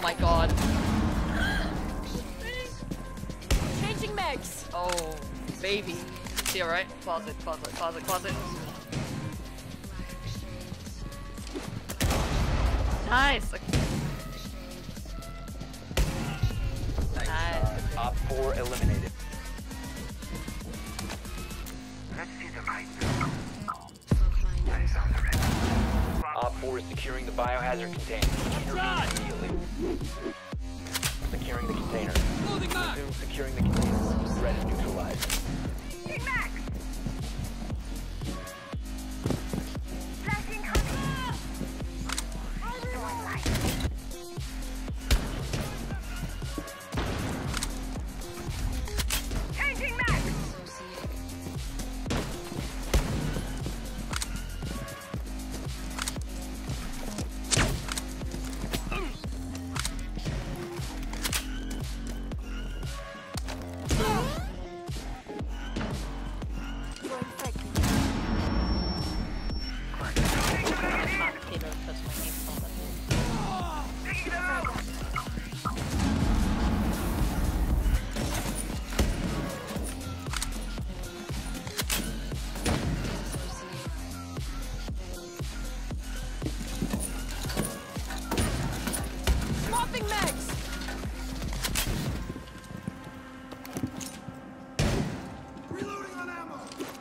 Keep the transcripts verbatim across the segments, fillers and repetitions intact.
my god. Changing mags. Oh, baby. See, alright? Closet, closet, closet, closet. Nice. Okay. Nice. Op four eliminated. Let's see the right. Op four is securing the biohazard container. Intervene immediately. Securing the container. Resume securing the container. Threat is neutralized. Take back. Flashing cover. Destroy light. Changing back. Swapping mags. Reloading on ammo.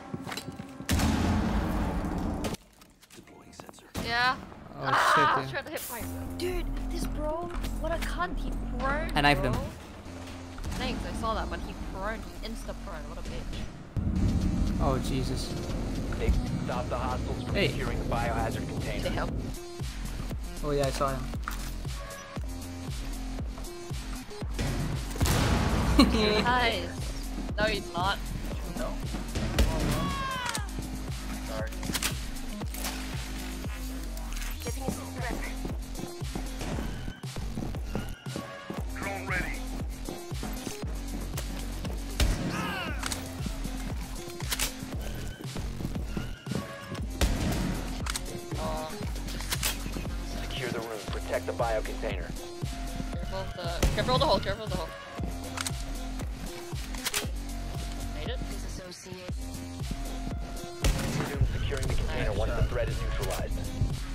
Deploying sensor. Yeah. Oh ah, shit, I was yeah. trying to hit myself. Dude, this bro, what a cunt. He prone. I knifed bro. him. Thanks, I saw that, but he prone. He insta prone. What a bitch. Oh Jesus. They stop the hostiles from Hey. securing the biohazard container. Damn. Oh yeah, I saw him. Nice. No, he's not. No. Sorry. Getting a threat. Drone ready. Oh, Secure the room. Protect the bio container. careful of the, careful of the hole, careful of the hole. Made it? Disassociate. Resume securing the container once the threat is neutralized.